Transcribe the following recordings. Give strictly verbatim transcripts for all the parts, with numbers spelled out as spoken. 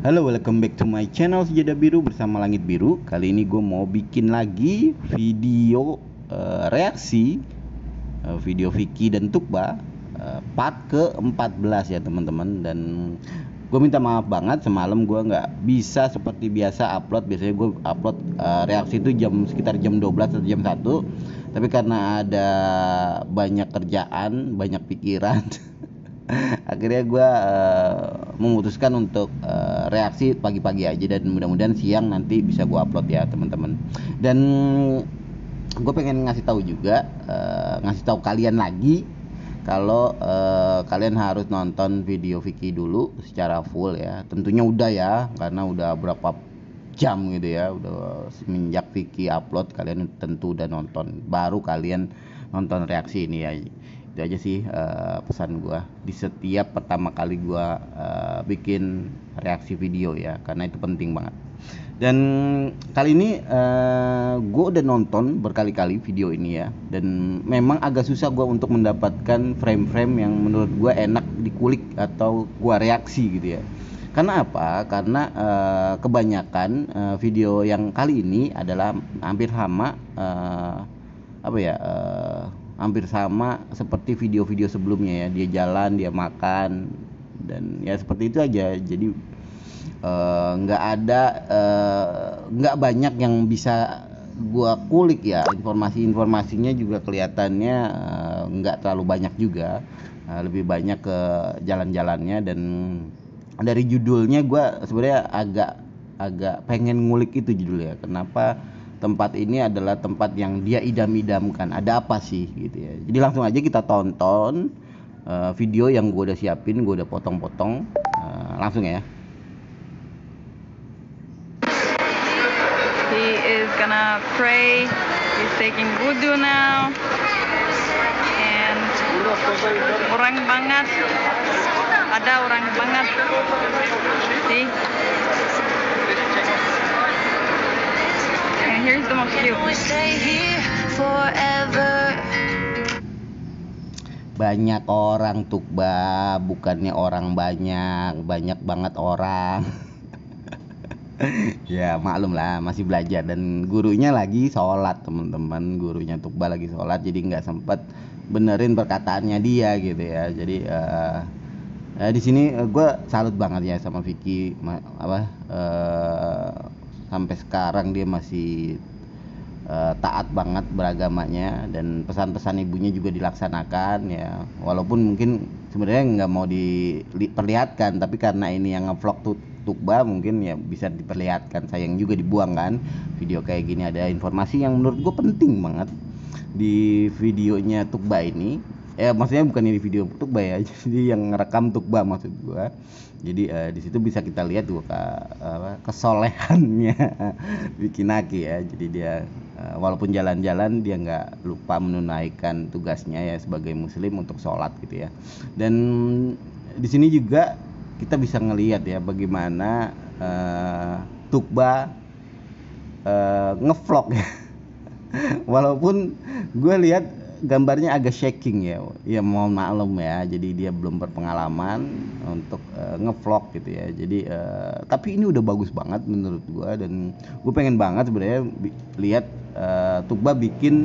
Halo, welcome back to my channel Sejadah Biru bersama Langit Biru. Kali ini gue mau bikin lagi video uh, reaksi uh, video Vicky dan Tukba uh, part ke empat belas ya teman-teman. Dan gue minta maaf banget semalam gue nggak bisa seperti biasa upload. Biasanya gue upload uh, reaksi itu jam sekitar jam dua belas atau jam satu. Tapi karena ada banyak kerjaan, banyak pikiran akhirnya gue uh, memutuskan untuk uh, reaksi pagi-pagi aja, dan mudah-mudahan siang nanti bisa gue upload ya teman-teman. Dan gue pengen ngasih tahu juga, uh, ngasih tahu kalian lagi kalau uh, kalian harus nonton video Vicky dulu secara full ya. Tentunya udah ya, karena udah berapa jam gitu ya, udah semenjak Vicky upload kalian tentu udah nonton, baru kalian nonton reaksi ini ya. Itu aja sih uh, pesan gue di setiap pertama kali gue uh, bikin reaksi video ya, karena itu penting banget. Dan kali ini uh, gue udah nonton berkali-kali video ini ya, dan memang agak susah gue untuk mendapatkan frame-frame yang menurut gue enak dikulik atau gue reaksi gitu ya. Karena apa? Karena uh, kebanyakan uh, video yang kali ini adalah hampir sama uh, apa ya uh, hampir sama seperti video-video sebelumnya ya. Dia jalan, dia makan, dan ya seperti itu aja. Jadi nggak uh, ada nggak uh, banyak yang bisa gua kulik ya. Informasi-informasinya juga kelihatannya nggak uh, terlalu banyak juga, uh, lebih banyak ke jalan-jalannya. Dan dari judulnya gua sebenarnya agak agak pengen ngulik itu judulnya. Kenapa tempat ini adalah tempat yang dia idam-idamkan, ada apa sih gitu ya. Jadi langsung aja kita tonton uh, video yang gue udah siapin, gue udah potong-potong, uh, langsung ya. He is gonna pray. He's taking wudu now. And orang banget, ada orang banget. See? Here's the most cute. Banyak orang Tukba, bukannya orang banyak, banyak banget orang. Ya maklum lah, masih belajar, dan gurunya lagi sholat teman-teman. Gurunya Tukba lagi sholat, jadi nggak sempet benerin perkataannya dia gitu ya. Jadi uh, uh, di sini uh, gue salut banget ya sama Vicky, ma- apa uh, sampai sekarang dia masih uh, taat banget beragamanya, dan pesan-pesan ibunya juga dilaksanakan ya. Walaupun mungkin sebenarnya nggak mau diperlihatkan, tapi karena ini yang ngevlog tuh Tukba, mungkin ya bisa diperlihatkan. Sayang juga dibuang kan video kayak gini. Ada informasi yang menurut gue penting banget di videonya Tukba ini. Ya maksudnya bukan di video Tukba ya, jadi yang ngerekam Tukba maksud gue. Jadi uh, di situ bisa kita lihat tuh ke, uh, kesolehannya Vicky Naki ya. Jadi dia uh, walaupun jalan-jalan, dia nggak lupa menunaikan tugasnya ya sebagai muslim untuk sholat gitu ya. Dan di sini juga kita bisa ngelihat ya bagaimana uh, Tukba uh, ngevlog ya. Walaupun gue lihat gambarnya agak shaking ya, ya mohon maklum ya. Jadi dia belum berpengalaman untuk uh, ngevlog gitu ya. Jadi uh, tapi ini udah bagus banget menurut gue, dan gue pengen banget sebenarnya bi- lihat uh, Tukba bikin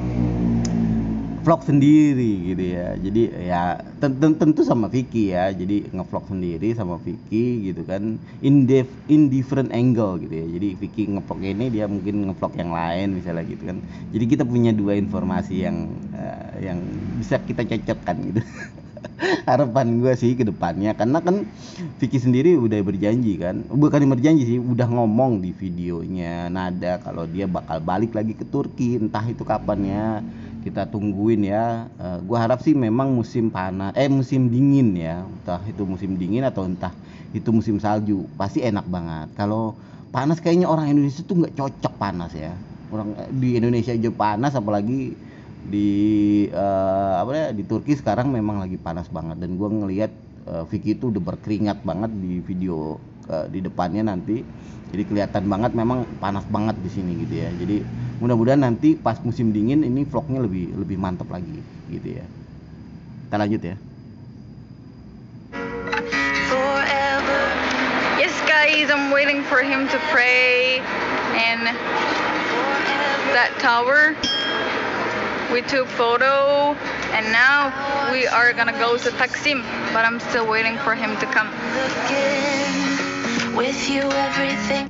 vlog sendiri gitu ya. Jadi ya tentu, tentu sama Vicky ya. Jadi ngevlog sendiri sama Vicky gitu kan, in def, in different angle gitu ya. Jadi Vicky ngevlog ini, dia mungkin ngevlog yang lain misalnya gitu kan. Jadi kita punya dua informasi yang uh, yang bisa kita cocokkan gitu. Harapan gue sih ke depannya, karena kan Vicky sendiri udah berjanji kan, bukan berjanji sih, udah ngomong di videonya Nada kalau dia bakal balik lagi ke Turki, entah itu kapannya. Kita tungguin ya. Uh, gue harap sih memang musim panas, eh musim dingin ya, entah itu musim dingin atau entah itu musim salju, pasti enak banget. Kalau panas kayaknya orang Indonesia tuh nggak cocok panas ya. Orang di Indonesia aja panas, apalagi di uh, apa ya, di Turki sekarang memang lagi panas banget. Dan gue ngelihat uh, Vicky itu udah berkeringat banget di video uh, di depannya nanti. Jadi kelihatan banget memang panas banget di sini gitu ya. Jadi mudah-mudahan nanti pas musim dingin ini vlognya lebih lebih mantap lagi gitu ya. Kita lanjut ya. Yes guys. waiting for him to pray in that tower. We took photo and now we are gonna go to Taksim, but I'm still waiting for him to come. With you everything.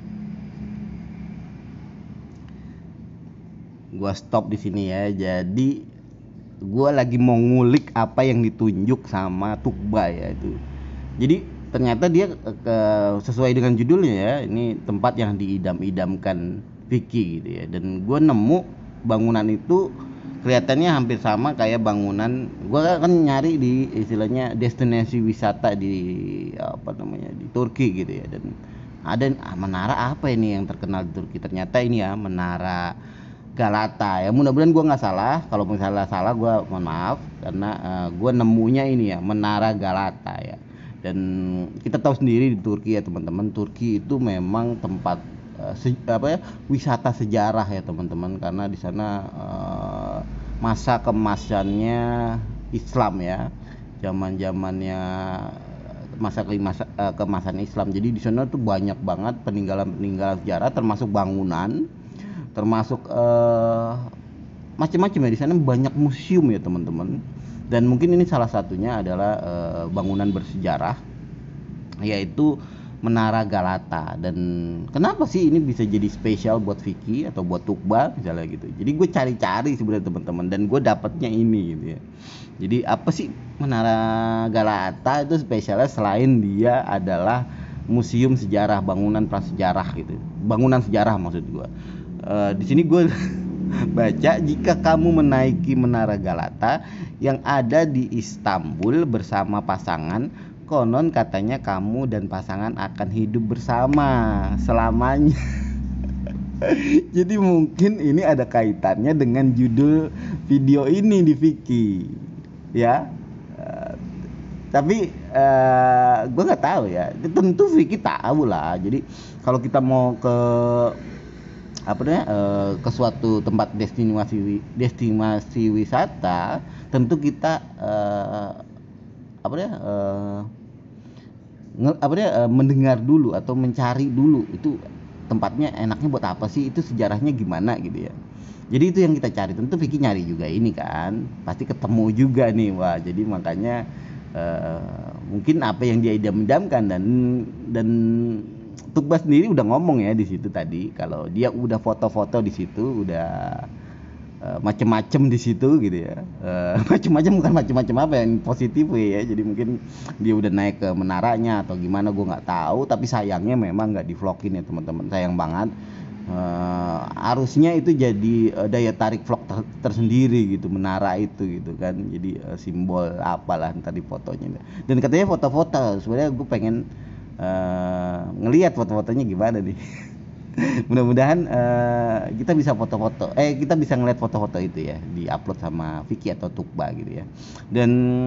Gua stop di sini ya. Jadi gua lagi mau ngulik apa yang ditunjuk sama Tukba ya itu. Jadi ternyata dia ke, sesuai dengan judulnya ya, ini tempat yang diidam-idamkan Vicky gitu ya. Dan gua nemu bangunan itu kelihatannya hampir sama kayak bangunan, gua kan nyari di istilahnya destinasi wisata di apa namanya di Turki gitu ya, dan ada ah, menara apa ini yang terkenal di Turki, ternyata ini ya Menara Galata ya. Mudah-mudahan gua nggak salah, kalau misalnya salah gua mohon maaf karena uh, gua nemunya ini ya Menara Galata ya. Dan kita tahu sendiri di Turki ya teman-teman, Turki itu memang tempat Se, apa ya wisata sejarah ya teman-teman, karena di sana uh, masa kemasannya Islam ya, zaman-zamannya masa kemasan, uh, kemasan Islam. Jadi di sana tuh banyak banget peninggalan-peninggalan sejarah, termasuk bangunan, termasuk uh, macam-macam ya. Di sana banyak museum ya teman-teman, dan mungkin ini salah satunya adalah uh, bangunan bersejarah yaitu Menara Galata. Dan kenapa sih ini bisa jadi spesial buat Vicky atau buat Tukba misalnya gitu. Jadi gue cari-cari sebenarnya teman-teman, dan gue dapatnya ini gitu ya. Jadi apa sih Menara Galata itu spesialnya selain dia adalah museum sejarah, bangunan prasejarah gitu. Bangunan sejarah maksud gue. Uh, di sini gue baca, jika kamu menaiki Menara Galata yang ada di Istanbul bersama pasangan, konon katanya kamu dan pasangan akan hidup bersama selamanya. Jadi mungkin ini ada kaitannya dengan judul video ini di Vicky ya. Uh, tapi uh, gue nggak tahu ya, tentu Vicky tahu lah. Jadi kalau kita mau ke apa namanya uh, ke suatu tempat destinasi destinasi wisata, tentu kita uh, apa ya uh, nge, apa ya uh, mendengar dulu atau mencari dulu itu tempatnya enaknya buat apa sih, itu sejarahnya gimana gitu ya. Jadi itu yang kita cari. Tentu Vicky nyari juga ini kan, pasti ketemu juga nih. Wah, jadi makanya uh, mungkin apa yang dia idam-idamkan, dan dan Tukba sendiri udah ngomong ya di situ tadi kalau dia udah foto-foto di situ, udah uh, macem-macem di situ gitu ya. Uh, macem-macem bukan macem-macem apa yang positif ya. Jadi mungkin dia udah naik ke menaranya atau gimana, gue nggak tahu. Tapi sayangnya memang nggak di vlogin ya teman-teman, sayang banget. Uh, harusnya itu jadi uh, daya tarik vlog ter- tersendiri gitu, menara itu gitu kan. Jadi uh, simbol apalah ntar di fotonya. Dan katanya foto-foto, sebenarnya gue pengen Uh, ngelihat foto-fotonya gimana nih. Mudah-mudahan uh, kita bisa foto-foto eh kita bisa ngeliat foto-foto itu ya, di-upload sama Vicky atau Tukba gitu ya. Dan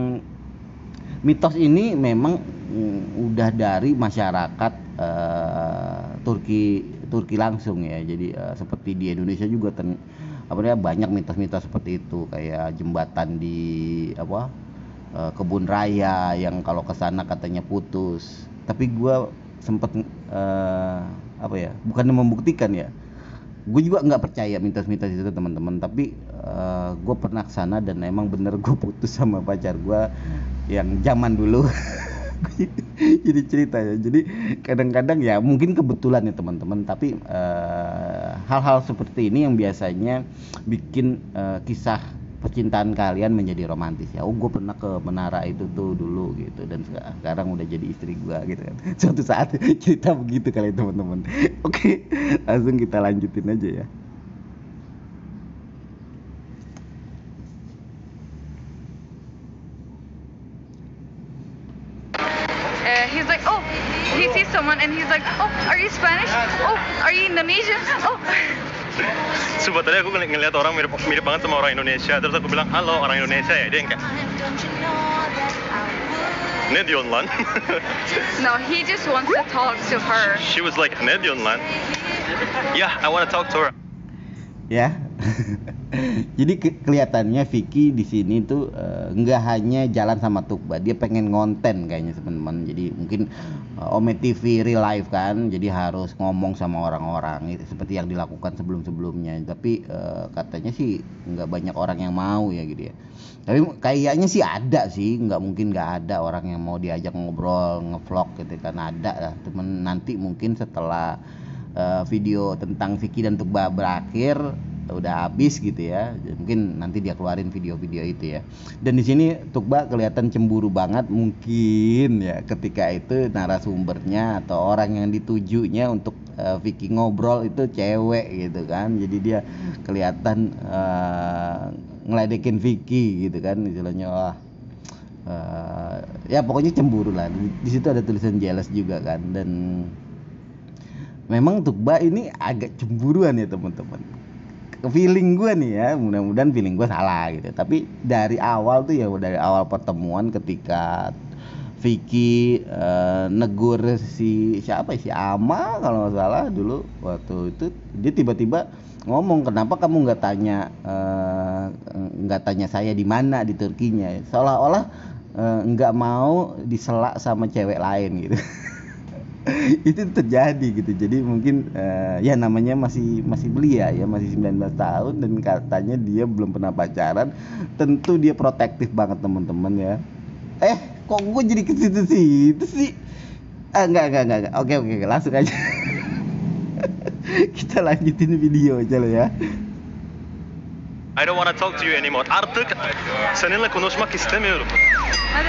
mitos ini memang mm, udah dari masyarakat uh, Turki Turki langsung ya. Jadi uh, seperti di Indonesia juga ten, apa namanya banyak mitos-mitos seperti itu, kayak jembatan di apa uh, kebun raya yang kalau kesana katanya putus. Tapi gue sempet uh, apa ya, bukannya membuktikan ya, gue juga nggak percaya mitos-mitos itu teman-teman. Tapi uh, gue pernah kesana dan emang bener gue putus sama pacar gue yang zaman dulu. Jadi cerita ya. Jadi kadang-kadang ya mungkin kebetulan ya teman-teman, tapi uh, hal-hal seperti ini yang biasanya bikin uh, kisah percintaan kalian menjadi romantis ya. Oh, gue pernah ke menara itu tuh dulu gitu, dan sekarang udah jadi istri gue gitu kan. Suatu saat cerita begitu kali teman-teman. Oke, langsung kita lanjutin aja ya. Uh, he's like, oh, he sees someone and he's like, oh, are you Spanish? Oh, are you Indonesian? Oh. Sumpah tadi aku ngeli- ngeliat orang mirip mirip banget sama orang Indonesia, terus aku bilang halo orang Indonesia ya, dia yang kayak ne diyorsun lan? No, he just wants to talk to her. She was like ne diyorsun lan? Yeah, I want to talk to her. Ya, Jadi ke- kelihatannya Vicky di sini tuh eh, nggak hanya jalan sama Tukba, dia pengen ngonten kayaknya teman-teman. Jadi mungkin eh, Ome T V real life kan, jadi harus ngomong sama orang-orang itu seperti yang dilakukan sebelum-sebelumnya. Tapi eh, katanya sih nggak banyak orang yang mau ya gitu ya. Tapi kayaknya sih ada sih, nggak mungkin nggak ada orang yang mau diajak ngobrol, ngevlog gitu kan, ada lah. Temen nanti mungkin setelah eh, video tentang Vicky dan Tukba berakhir udah habis gitu ya, mungkin nanti dia keluarin video-video itu ya. Dan di sini Tukba kelihatan cemburu banget, mungkin ya ketika itu narasumbernya atau orang yang ditujunya untuk uh, Vicky ngobrol itu cewek gitu kan, jadi dia kelihatan uh, ngeledekin Vicky gitu kan, istilahnya wah uh, ya pokoknya cemburu lah. Di, di situ ada tulisan jealous juga kan, dan memang Tukba ini agak cemburuan ya teman-teman. Feeling gue nih ya, mudah-mudahan feeling gue salah gitu. Tapi dari awal tuh ya, dari awal pertemuan ketika Vicky uh, negur si siapa ya, si Ama kalau nggak salah dulu waktu itu, dia tiba-tiba ngomong, kenapa kamu nggak tanya nggak uh, tanya saya di mana di Turkinya, seolah-olah nggak uh, mau diselak sama cewek lain gitu. Itu terjadi gitu. Jadi mungkin uh, ya namanya masih masih belia ya, masih sembilan belas tahun, dan katanya dia belum pernah pacaran. Tentu dia protektif banget teman-teman ya. Eh kok gue jadi ke situ-situ sih? Ah enggak enggak enggak, enggak. Oke oke langsung aja. Kita lanjutin video aja lo ya. I don't wanna talk to you anymore. Artık seninle konuşmak istemiyorum. Hadi.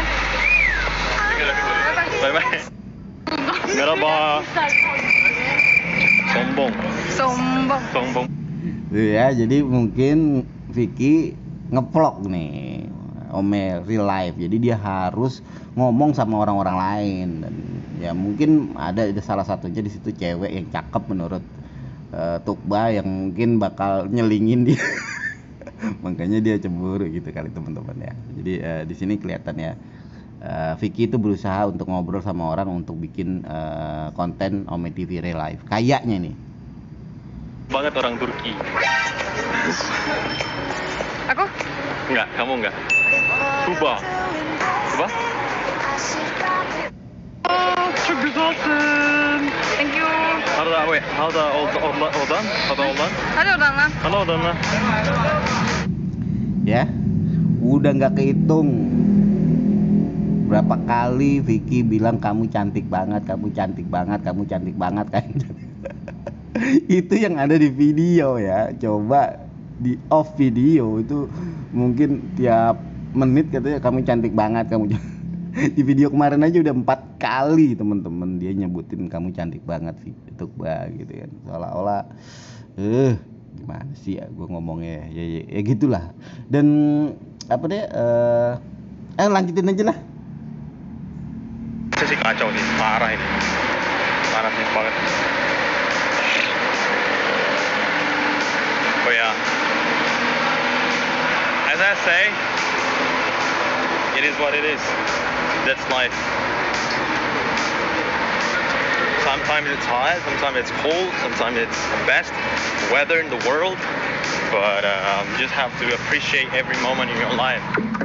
Bye bye. Merhaba. Sombong. Sombong. Sombong. Ya, jadi mungkin Vicky ngevlog nih, Ome real life. Jadi dia harus ngomong sama orang-orang lain, dan ya mungkin ada, ada salah satunya di situ cewek yang cakep menurut uh, Tukba yang mungkin bakal nyelingin dia. Makanya dia cemburu gitu kali teman-teman ya. Jadi uh, di sini kelihatan ya, uh, Vicky itu berusaha untuk ngobrol sama orang untuk bikin uh, konten Ome T V real life. Kayaknya nih. Banget orang Turki. Aku? Enggak, kamu enggak. Tuba. Tuba? Oh, çok güzelsin. Thank you. Hadi, wait, hadi odan, odan, hadi odan. Hadi odana. Hadi odanla. Ya, udah nggak kehitung berapa kali Vicky bilang kamu cantik banget, kamu cantik banget, kamu cantik banget kan. Itu yang ada di video ya. Coba di off video itu mungkin tiap menit katanya kamu cantik banget, kamu cantik. Di video kemarin aja udah empat kali teman-teman dia nyebutin kamu cantik banget sih, Tukba gitu kan, seolah-olah eh gimana sih ya gue ngomongnya ya, ya, ya gitulah. Dan apa deh eh eh lanjutin aja lah. Sih kacau nih, parah ini, parah nih banget. Oh ya, as I say, it is what it is. That's life. Sometimes it's hot, sometimes it's cold, sometimes it's the best weather in the world. But um, just have to appreciate every moment in your life.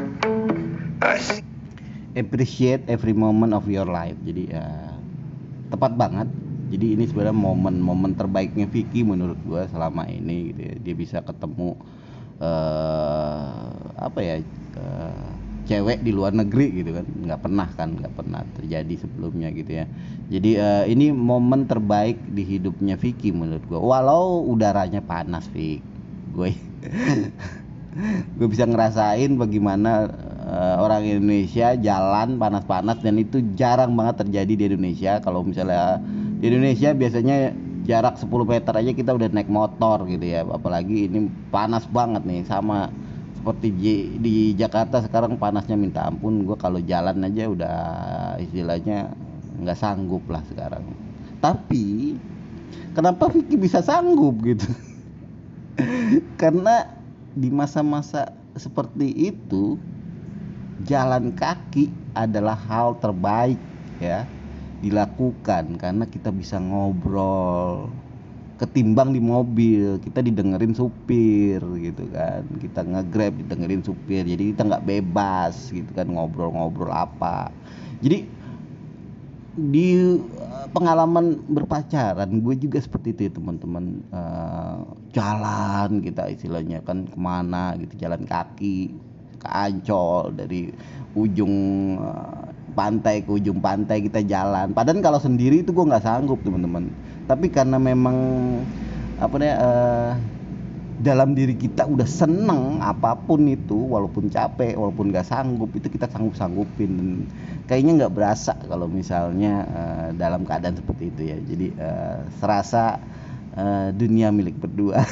Appreciate every moment of your life. Jadi ya tepat banget. Jadi ini sebenarnya momen-momen terbaiknya Vicky menurut gue selama ini gitu ya. Dia bisa ketemu uh, apa ya uh, cewek di luar negeri gitu kan, nggak pernah kan, nggak pernah terjadi sebelumnya gitu ya. Jadi uh, ini momen terbaik di hidupnya Vicky menurut gue. Walau udaranya panas, Vicky, gue gue bisa ngerasain bagaimana uh, orang Indonesia jalan panas-panas, dan itu jarang banget terjadi di Indonesia. Kalau misalnya di Indonesia biasanya jarak sepuluh meter aja kita udah naik motor gitu ya, apalagi ini panas banget nih. Sama seperti di, di Jakarta sekarang panasnya minta ampun. Gue kalau jalan aja udah istilahnya nggak sanggup lah sekarang. Tapi kenapa Vicky bisa sanggup gitu? Karena di masa-masa seperti itu jalan kaki adalah hal terbaik ya dilakukan, karena kita bisa ngobrol ketimbang di mobil. Kita didengerin supir gitu kan, kita nge-grab didengerin supir, jadi kita nggak bebas gitu kan ngobrol-ngobrol apa. Jadi di uh, pengalaman berpacaran gue juga seperti itu ya teman-teman. Uh, jalan kita istilahnya kan kemana gitu, jalan kaki ke Ancol, dari ujung uh, pantai ke ujung pantai kita jalan. Padahal kalau sendiri itu gue nggak sanggup teman-teman, tapi karena memang apa nih uh, dalam diri kita udah seneng apapun itu, walaupun capek, walaupun nggak sanggup, itu kita sanggup-sanggupin. Dan kayaknya nggak berasa kalau misalnya uh, dalam keadaan seperti itu ya. Jadi uh, serasa uh, dunia milik berdua.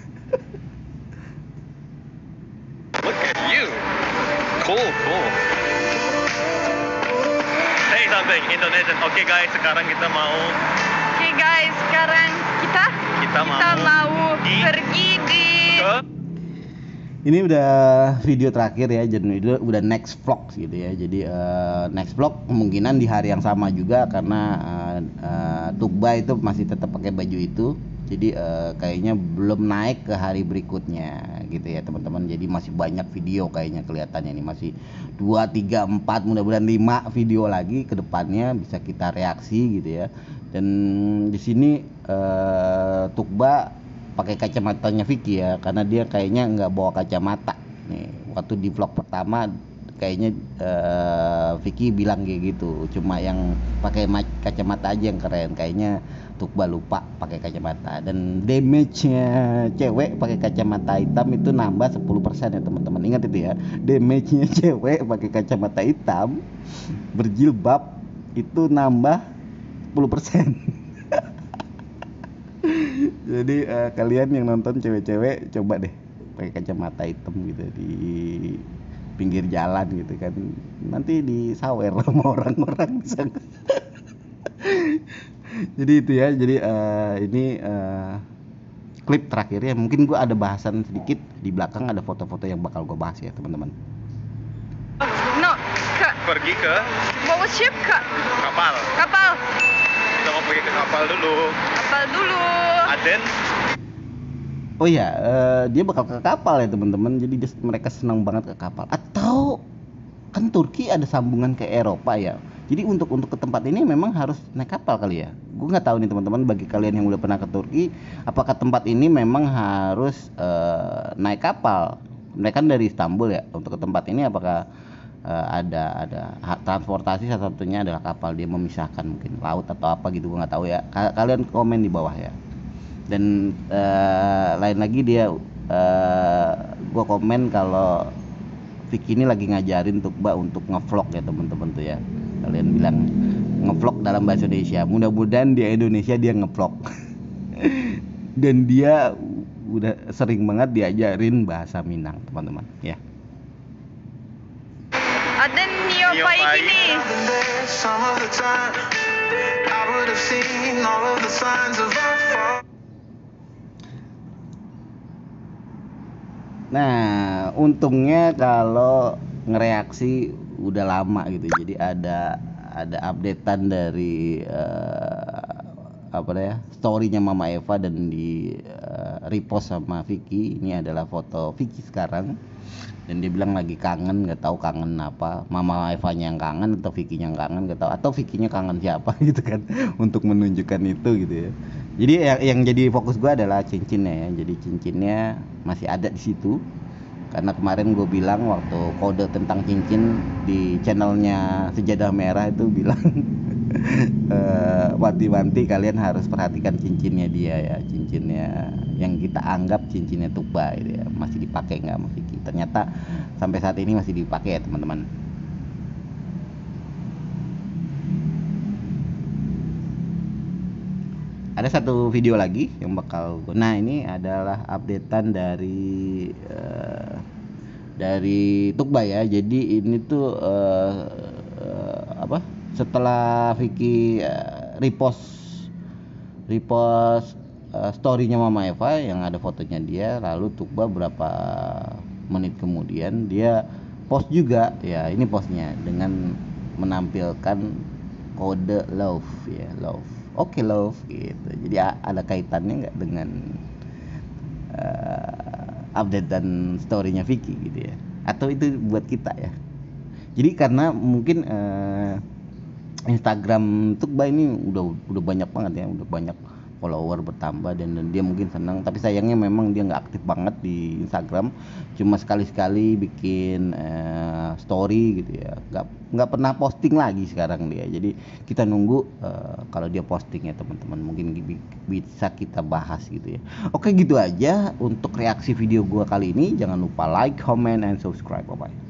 Look at you. Cool, cool. Say something Indonesian. Oke okay, guys, sekarang kita mau Oke okay, guys, sekarang kita kita mau, kita mau di, pergi di ke Ini udah video terakhir ya, jadi itu udah next vlog gitu ya. Jadi uh, next vlog kemungkinan di hari yang sama juga, karena uh, uh, Tukba itu masih tetap pakai baju itu. Jadi uh, kayaknya belum naik ke hari berikutnya gitu ya teman-teman. Jadi masih banyak video kayaknya kelihatannya nih, masih dua, tiga, empat, mudah-mudahan lima video lagi ke depannya bisa kita reaksi gitu ya. Dan di sini uh, Tukba pakai kacamatanya Vicky ya, karena dia kayaknya nggak bawa kacamata nih. Waktu di vlog pertama kayaknya uh, Vicky bilang kayak gitu, cuma yang pakai kacamata aja yang keren. Kayaknya Tukba lupa pakai kacamata. Dan damage-nya cewek pakai kacamata hitam itu nambah sepuluh persen ya teman-teman. Ingat itu ya, damage-nya cewek pakai kacamata hitam berjilbab itu nambah sepuluh persen. Jadi uh, kalian yang nonton cewek-cewek coba deh pakai kacamata hitam gitu di pinggir jalan gitu kan, nanti disawer sama orang-orang. Jadi itu ya, jadi uh, ini uh, klip terakhirnya. Mungkin gue ada bahasan sedikit di belakang, ada foto-foto yang bakal gue bahas ya teman-teman. no ke pergi ke bawa ship ke kapal. kapal Kita mau pergi ke kapal dulu. kapal dulu. Aden. Oh iya, uh, dia bakal ke kapal ya teman-teman. Jadi dia, mereka senang banget ke kapal. Atau kan Turki ada sambungan ke Eropa ya. Jadi untuk untuk ke tempat ini memang harus naik kapal kali ya. Gue nggak tahu nih teman-teman, bagi kalian yang udah pernah ke Turki, apakah tempat ini memang harus uh, naik kapal? Mereka kan dari Istanbul ya. Untuk ke tempat ini apakah uh, ada ada transportasi, salah satunya adalah kapal, dia memisahkan mungkin laut atau apa gitu, gue nggak tahu ya. Kalian komen di bawah ya. Dan uh, lain lagi dia uh, gue komen kalau Vicky ini lagi ngajarin Tukba untuk ngevlog ya teman-teman tuh ya. Kalian bilang ngevlog dalam bahasa Indonesia. Mudah-mudahan di Indonesia dia ngevlog. Dan dia udah sering banget diajarin bahasa Minang teman-teman ya. Aden nio pai kini. Nah, untungnya kalau ngereaksi udah lama gitu. Jadi ada ada updatean dari uh, apa ya, story-nya Mama Eva dan di uh, repost sama Vicky. Ini adalah foto Vicky sekarang. Dan dia bilang lagi kangen, nggak tahu kangen apa. Mama Evanya yang kangen atau Vicky-nya yang kangen, nggak tahu. Atau Vicky-nya kangen siapa gitu kan, untuk menunjukkan itu gitu ya. Jadi yang, yang jadi fokus gue adalah cincinnya ya. Jadi cincinnya masih ada di situ. Karena kemarin gue bilang waktu kode tentang cincin di channelnya Sejadah Merah itu bilang e, wanti-wanti kalian harus perhatikan cincinnya dia ya, cincinnya yang kita anggap cincinnya Tukba gitu ya, masih dipakai nggak sama Vicky. Ternyata sampai saat ini masih dipakai ya teman-teman. Ada satu video lagi yang bakal, nah ini adalah updatean dari uh, dari Tukba ya. Jadi ini tuh uh, uh, apa? Setelah Vicky uh, repost repost uh, story-nya Mama Eva yang ada fotonya dia, lalu Tukba berapa menit kemudian dia post juga ya. Ini postnya dengan menampilkan kode love ya, love. oke love gitu. Jadi a- ada kaitannya nggak dengan uh, update dan storynya Vicky gitu ya, atau itu buat kita ya. Jadi karena mungkin uh, Instagram Tukba ini udah udah banyak banget ya, udah banyak follower bertambah dan, dan dia mungkin senang, tapi sayangnya memang dia nggak aktif banget di Instagram, cuma sekali-sekali bikin eh, story gitu ya, nggak nggak pernah posting lagi sekarang dia. Jadi kita nunggu eh, kalau dia posting ya teman-teman, mungkin bi- bisa kita bahas gitu ya. Oke gitu aja untuk reaksi video gua kali ini, jangan lupa like, comment, and subscribe. Bye bye.